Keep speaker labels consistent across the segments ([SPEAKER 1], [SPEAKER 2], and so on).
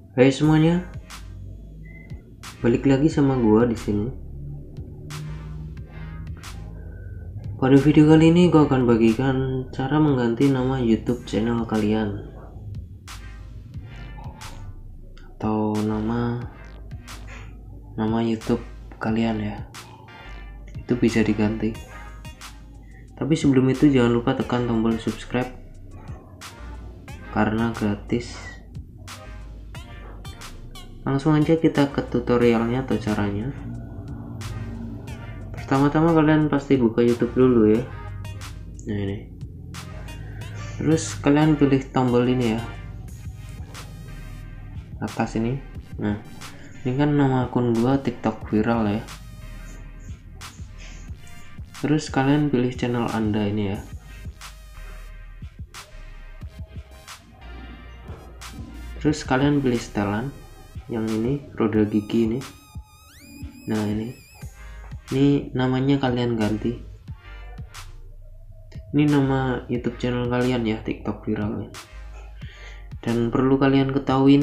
[SPEAKER 1] Hai semuanya, balik lagi sama gua di sini. Pada video kali ini gua akan bagikan cara mengganti nama YouTube channel kalian atau nama YouTube kalian ya. Itu bisa diganti. Tapi sebelum itu jangan lupa tekan tombol subscribe karena gratis. Langsung aja kita ke tutorialnya atau caranya. Pertama-tama kalian pasti buka YouTube dulu ya. Nah ini. Terus kalian pilih tombol ini ya, atas ini. Nah, ini kan nama akun gua TikTok viral ya. Terus kalian pilih channel Anda ini ya. Terus kalian pilih setelan yang ini, roda gigi ini. Nah ini namanya kalian ganti. Ini nama YouTube channel kalian ya, TikTok viral. Dan perlu kalian ketahui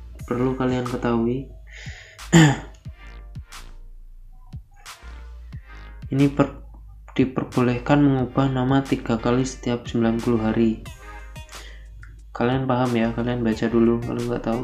[SPEAKER 1] ini diperbolehkan mengubah nama 3 kali setiap 90 hari. Kalian paham ya, kalian baca dulu kalau nggak tahu.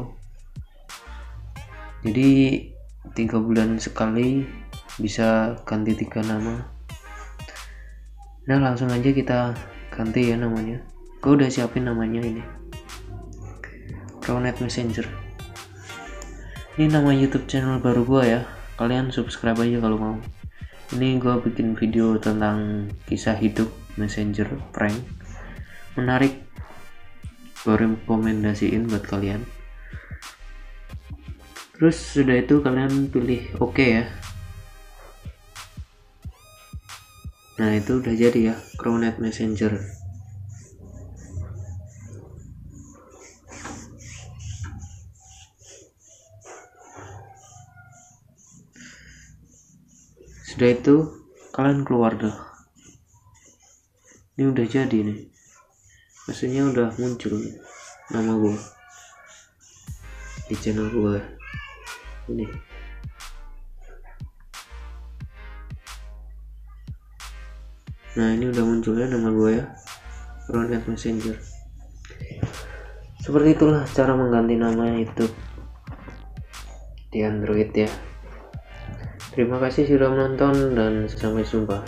[SPEAKER 1] Jadi 3 bulan sekali bisa ganti 3 nama. Nah langsung aja kita ganti ya namanya. Gue udah siapin namanya ini, Crownet Messenger. Ini nama YouTube channel baru gue ya, kalian subscribe aja kalau mau. Ini gue bikin video tentang kisah hidup Messenger prank menarik, gue rekomendasiin buat kalian. Terus sudah itu kalian pilih oke ya. Nah itu udah jadi ya, Crownet Messenger. Sudah itu kalian keluar dah. Ini udah jadi nih, maksudnya udah muncul nama gue di channel gue ini. Nah ini udah muncul ya nama gue ya, Crownet Messenger. Seperti itulah cara mengganti nama YouTube di Android ya. Terima kasih sudah menonton dan sampai jumpa.